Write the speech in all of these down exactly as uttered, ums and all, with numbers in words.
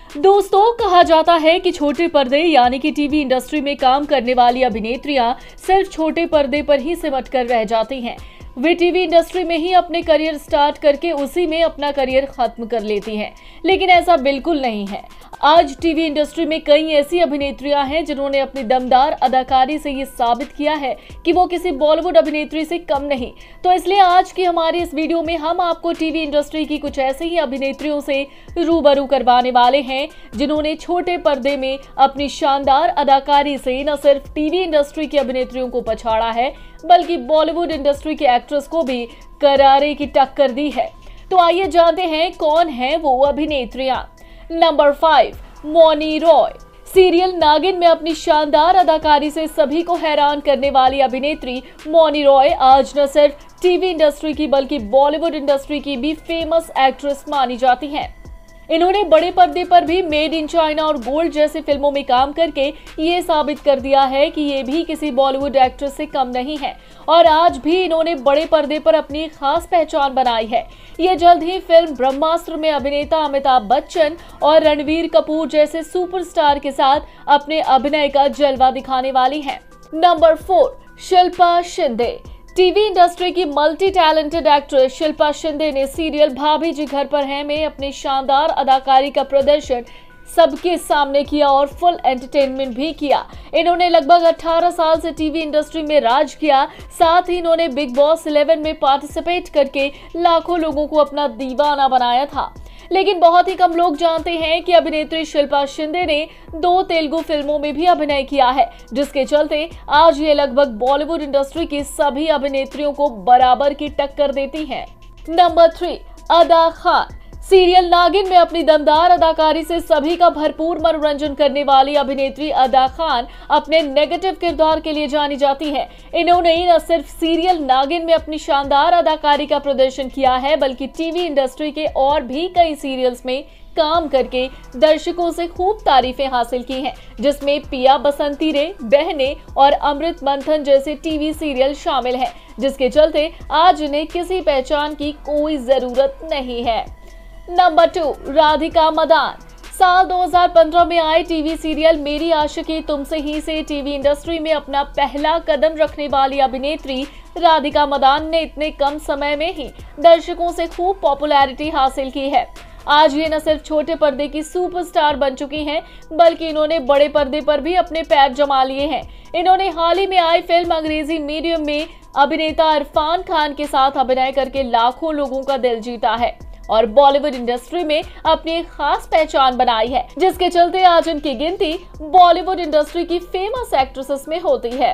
दोस्तों, कहा जाता है कि छोटे पर्दे यानी कि टीवी इंडस्ट्री में काम करने वाली अभिनेत्रियां सिर्फ छोटे पर्दे पर ही सिमट कर रह जाती हैं। वे टीवी इंडस्ट्री में ही अपने करियर स्टार्ट करके उसी में अपना करियर खत्म कर लेती हैं, लेकिन ऐसा बिल्कुल नहीं है। आज टीवी इंडस्ट्री में कई ऐसी अभिनेत्रियां हैं जिन्होंने अपनी दमदार अदाकारी से ये साबित किया है कि वो किसी बॉलीवुड अभिनेत्री से कम नहीं। तो इसलिए आज की हमारी इस वीडियो में हम आपको टीवी इंडस्ट्री की कुछ ऐसे ही अभिनेत्रियों से रूबरू करवाने वाले हैं जिन्होंने छोटे पर्दे में अपनी शानदार अदाकारी से न सिर्फ टीवी इंडस्ट्री की अभिनेत्रियों को पछाड़ा है, बल्कि बॉलीवुड इंडस्ट्री के एक्ट्रेस को भी करारे की टक्कर दी है। तो आइए जानते हैं कौन है वो अभिनेत्रियां। Number five, Mouni Roy. Serial Naagin में अपनी शानदार अदाकारी से सभी को हैरान करने वाली अभिनेत्री मौनी रॉय आज न सिर्फ टीवी इंडस्ट्री की बल्कि बॉलीवुड इंडस्ट्री की भी फेमस एक्ट्रेस मानी जाती हैं। इन्होंने बड़े पर्दे पर भी मेड इन चाइना और गोल्ड जैसी फिल्मों में काम करके ये साबित कर दिया है कि ये भी किसी बॉलीवुड एक्ट्रेस से कम नहीं है और आज भी इन्होंने बड़े पर्दे पर अपनी खास पहचान बनाई है। ये जल्द ही फिल्म ब्रह्मास्त्र में अभिनेता अमिताभ बच्चन और रणवीर कपूर जैसे सुपरस्टार के साथ अपने अभिनय का जलवा दिखाने वाली हैं। Number four, Shilpa Shinde. TV industry की multi talented actress Shilpa Shinde ने सीरियल भाभी जी घर पर हैं में अपनी शानदार अदाकारी का प्रदर्शन सबके सामने किया और फुल एंटरटेनमेंट भी किया। इन्होंने लगभग अठारह साल से टीवी इंडस्ट्री में राज किया। साथ ही इन्होंने बिग बॉस इलेवन में पार्टिसिपेट करके लाखों लोगों को अपना दीवाना बनाया था। लेकिन बहुत ही कम लोग जानते हैं कि अभिनेत्री शिल्पा शिंदे ने दो तेलुगु फिल्मों में भी अभिनय किया है, जिसके चलते आज ये लगभग बॉलीवुड इंडस्ट्री की सभी अभिनेत्रियों को बराबर की टक्कर देती हैं। नंबर थ्री, अदा खान। सीरियल नागिन में अपनी दमदार अदाकारी से सभी का भरपूर मनोरंजन करने वाली अभिनेत्री अदा खान अपने नेगेटिव किरदार के लिए जानी जाती है। इन्होंने न सिर्फ सीरियल नागिन में अपनी शानदार अदाकारी का प्रदर्शन किया है, बल्कि टीवी इंडस्ट्री के और भी कई सीरियल्स में काम करके दर्शकों से खूब तारीफें हासिल की हैं, जिसमें पिया बसंती रे, बहने और अमृत मंथन जैसे टीवी सीरियल शामिल हैं, जिसके चलते आज इन्हें किसी पहचान की कोई जरूरत नहीं है। Number two, Radhika Madan. साल दो हज़ार पंद्रह में आए टीवी सीरियल मेरी आशिकी तुमसे ही से टीवी इंडस्ट्री में अपना पहला कदम रखने वाली अभिनेत्री राधिका मदान ने इतने कम समय में ही दर्शकों से खूब पॉपुलैरिटी हासिल की है। आज ये न सिर्फ छोटे पर्दे की सुपरस्टार बन चुकी हैं, बल्कि इन्होंने बड़े पर्दे पर भी अपने पैर जमा लिए हैं। इन्होंने हाल ही में आई फिल्म अंग्रेजी मीडियम में अभिनेता इरफान खान के साथ अभिनय करके लाखों लोगों का दिल जीता है और बॉलीवुड इंडस्ट्री में अपनी एक खास पहचान बनाई है, जिसके चलते आज उनकी गिनती बॉलीवुड इंडस्ट्री की फेमस एक्ट्रेसेस में होती है।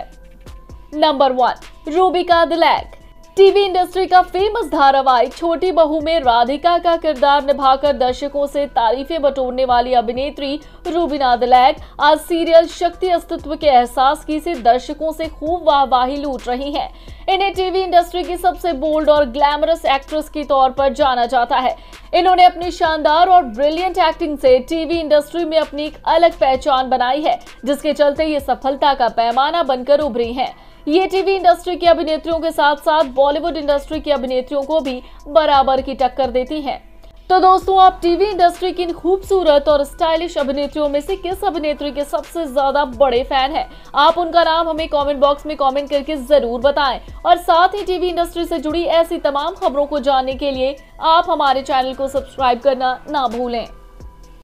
Number one, Rubina Dilaik. TV industry का फेमस धारावाहिक छोटी बहू में राधिका का किरदार निभाकर दर्शकों से तारीफें बटोरने वाली अभिनेत्री रूबिना दिलैक आज सीरियल शक्ति अस्तित्व के एहसास की से दर्शकों से खूब वाहवाही लूट रही हैं। इन्हें टीवी इंडस्ट्री की सबसे बोल्ड और ग्लैमरस एक्ट्रेस के तौर पर जाना जाता है। इन्होंने अपनी शानदार और ब्रिलियंट एक्टिंग से टीवी इंडस्ट्री में अपनी एक अलग पहचान बनाई है, जिसके चलते ये सफलता का पैमाना बनकर उभरी हैं। ये टीवी इंडस्ट्री की अभिनेत्रियों के साथ साथ बॉलीवुड इंडस्ट्री की अभिनेत्रियों को भी बराबर की टक्कर देती हैं। तो दोस्तों, आप टीवी इंडस्ट्री की इन खूबसूरत और स्टाइलिश अभिनेत्रियों में से किस अभिनेत्री के सबसे ज्यादा बड़े फैन हैं? आप उनका नाम हमें कमेंट बॉक्स में कमेंट करके जरूर बताएं और साथ ही टीवी इंडस्ट्री से जुड़ी ऐसी तमाम खबरों को जानने के लिए आप हमारे चैनल को सब्सक्राइब करना ना भूलें।